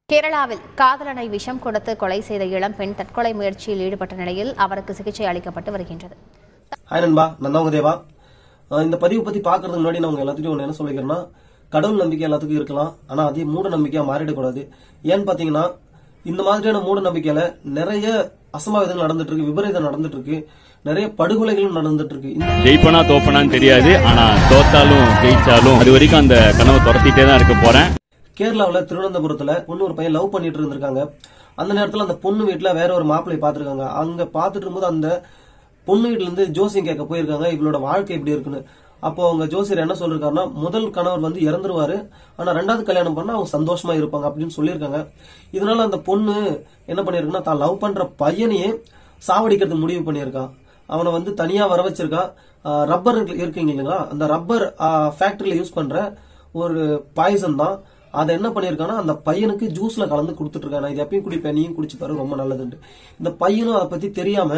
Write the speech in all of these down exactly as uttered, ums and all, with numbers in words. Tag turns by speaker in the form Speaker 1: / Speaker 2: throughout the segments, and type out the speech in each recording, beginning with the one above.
Speaker 1: கேரளாவில் காதலனை விஷம் கொடுத்து கொலை செய்த இளம்பெண் தற்கொலை முயற்சியில் ஈடுபட்ட நிலையில் அவருக்கு சிகிச்சை அளிக்கப்பட்டு வருகின்றது.
Speaker 2: ஹாய் நண்பா, நான் தான் தேவா. இந்த பதிவு பத்தி பாக்குறதுக்கு முன்னாடி நான் எல்லாத்துக்கும் ஒன்று என்ன சொல்லிக்கிறேன்னா, கடவுள் நம்பிக்கை எல்லாத்துக்கும் இருக்கலாம், ஆனா அதே மூட நம்பிக்கையா மாறிடக்கூடாது. ஏன்னு பாத்தீங்கன்னா, இந்த மாதிரியான மூட நம்பிக்கையில நிறைய அசம்பாவிதங்கள் நடந்துட்டு இருக்கு, விபரீதம் நடந்துட்டு இருக்கு, நிறைய படுகொலைகளும் நடந்துட்டு இருக்கு.
Speaker 3: ஜெயிப்பனா தோப்பனான்னு தெரியாது, ஆனா தோத்தாலும் ஜெயிச்சாலும் அது வரைக்கும் அந்த கனவை துரத்திட்டே தான் இருக்க போறேன்.
Speaker 2: கேரளாவில திருவனந்தபுரத்துல பொண்ணு ஒரு பையன் லவ் பண்ணிட்டு இருந்திருக்காங்க. அந்த நேரத்துல அந்த பொண்ணு வீட்டுல வேற ஒரு மாப்பிள்ளை பாத்துருக்காங்க. அங்க பாத்துட்டு இருக்கும்போது அந்த பொண்ணு வீட்டுல இருந்து ஜோசியம் கேட்க போயிருக்காங்க, இவளோட வாழ்க்கை எப்படி இருக்குன்னு. அப்போ அவங்க ஜோசியர் என்ன சொல்லிருக்காருன்னா, முதல் கணவர் வந்து இறந்துருவாரு, ஆனா ரெண்டாவது கல்யாணம் பண்ணா அவங்க சந்தோஷமா இருப்பாங்க அப்படின்னு சொல்லியிருக்காங்க. இதனால அந்த பொண்ணு என்ன பண்ணிருக்குன்னா, தான் லவ் பண்ற பையனையே சாவடிக்கிறதுக்கு முடிவு பண்ணியிருக்கா. அவனை வந்து தனியா வர வச்சிருக்கா. ரப்பர் இருக்குங்க இல்லைங்களா, அந்த ரப்பர் ஃபேக்டரியில யூஸ் பண்ற ஒரு பாய்சன் தான். அதை என்ன பண்ணிருக்கானா, அந்த பையனுக்கு ஜூஸ்ல கலந்து கொடுத்துட்டு இருக்கான். இது எப்பயும் குடிப்பேன், நீயும் குடிச்சு பாரு, ரொம்ப நல்லதுன்னு. இந்த பையனும் அதை பத்தி தெரியாம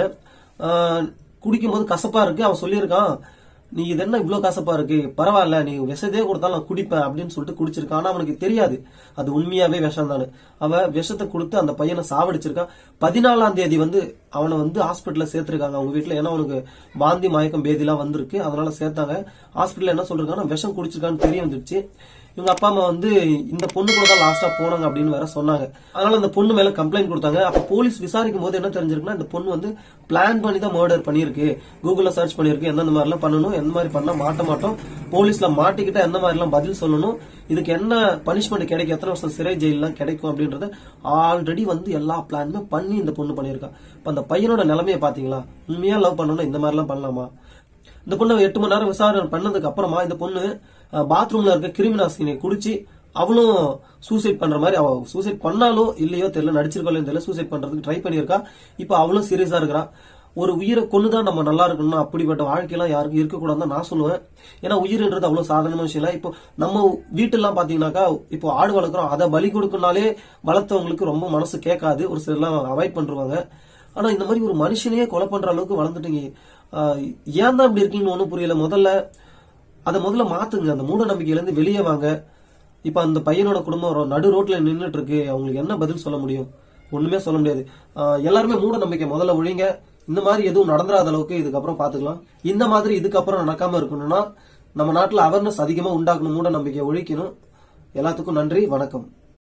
Speaker 2: குடிக்கும் போது கசப்பா இருக்கு. அவன் சொல்லியிருக்கான், நீ இது என்ன இவ்வளவு கசப்பா இருக்கு, பரவாயில்ல நீ விஷத்தையே கொடுத்தாலும் நான் குடிப்பேன் அப்படின்னு சொல்லிட்டு குடிச்சிருக்கான். ஆனா அவனுக்கு தெரியாது அது உண்மையாவே விஷம் தானு. அவ விஷத்தை கொடுத்து அந்த பையனை சாவடிச்சிருக்கான். பதினாலாம் தேதி வந்து அவனை வந்து ஹாஸ்பிட்டல்ல சேர்த்திருக்காங்க அவங்க வீட்டுல. ஏன்னா அவனுக்கு வாந்தி மயக்கம் பேதி எல்லாம் வந்திருக்கு, அதனால சேர்த்தாங்க. ஹாஸ்பிட்டல் என்ன சொல்றாங்கன்னா, விஷம் குடிச்சிருக்கான்னு தெரிய வந்துருச்சு. இவங்க அப்பா அம்மா வந்து இந்த பொண்ணு கூட தான் லாஸ்டா போனாங்க அப்படின்னு வேற சொன்னாங்க. அதனால அந்த பொண்ணு மேல கம்ப்ளைண்ட் கொடுத்தாங்க. அப்ப போலீஸ் விசாரிக்கும் போது என்ன தெரிஞ்சிருக்குன்னா, இந்த பொண்ணு வந்து பிளான் பண்ணி தான் மர்டர் பண்ணிருக்கு. கூகுள்ல சர்ச் பண்ணிருக்கு, எந்தெந்த மாதிரி எல்லாம் பண்ணணும், எந்த மாதிரி பண்ணா மாட்ட மாட்டோம், போலீஸ்ல மாட்டிக்கிட்ட எந்த மாதிரி எல்லாம் பதில் சொல்லணும், இதுக்கு என்ன பனிஷ்மெண்ட் கிடைக்கும், எத்தனை வருஷம் சிறை ஜெயிலாம் கிடைக்கும் அப்படின்றத ஆல்ரெடி வந்து எல்லா பிளானுமே பண்ணி இந்த பொண்ணு பண்ணிருக்கா. இப்ப அந்த பையனோட நிலைமையை பாத்தீங்களா, உண்மையா லவ் பண்ணணும் இந்த மாதிரி எல்லாம் பண்ணலாமா? இந்த பொண்ணு எட்டு மணி நேரம் விசாரணை பண்ணதுக்கு அப்புறமா இந்த பொண்ணு பாத்ரூம்ல இருக்க கிருமிநாசினியை குடிச்சு அவளும் சூசைட் பண்ற மாதிரி, அவ சூசைட் பண்ணாலோ இல்லையோ தெரியல, நடிச்சிருக்கோம் தெரியல, சூசைட் பண்றதுக்கு ட்ரை பண்ணிருக்கா. இப்ப அவளும் சீரியஸா இருக்கிறா. ஒரு உயிரை கொண்டுதான் நம்ம நல்லா இருக்கணும், அப்படிப்பட்ட வாழ்க்கையெல்லாம் யாருக்கும் இருக்கக்கூடாதுன்னு நான் சொல்லுவேன். ஏன்னா உயிர்ன்றது அவ்வளவு சாதாரண விஷயம் இல்ல. இப்போ நம்ம வீட்டுலாம் பாத்தீங்கன்னாக்கா, இப்போ ஆடு வளர்க்குறோம், அதை பலி கொடுக்கனாலே வளர்த்தவங்களுக்கு ரொம்ப மனசு கேட்காது, ஒரு சிலர்லாம் அவாய்ட் பண்றாங்க. ஆனா இந்த மாதிரி ஒரு மனுஷனையே கொலை பண்ற அளவுக்கு வளர்ந்துட்டீங்க, ஏன் தான் இப்படி இருக்கீங்கன்னு ஒண்ணும் புரியல. முதல்ல அதை முதல்ல மாத்துங்க, அந்த மூட நம்பிக்கையில இருந்து வெளியே வாங்க. இப்ப அந்த பையனோட குடும்பம் நடு ரோட்ல நின்றுட்டு இருக்கு, அவங்களுக்கு என்ன பதில் சொல்ல முடியும்? ஒண்ணுமே சொல்ல முடியாது. எல்லாருமே மூட நம்பிக்கை முதல்ல ஒழிங்க. இந்த மாதிரி எதுவும் நடந்துராத அளவுக்கு இதுக்கப்புறம் பாத்துக்கலாம். இந்த மாதிரி இதுக்கப்புறம் நடக்காம இருக்கணும்னா நம்ம நாட்டுல அவேர்னஸ் அதிகமா உண்டாக்கணும், மூட நம்பிக்கையை ஒழிக்கணும். எல்லாத்துக்கும் நன்றி, வணக்கம்.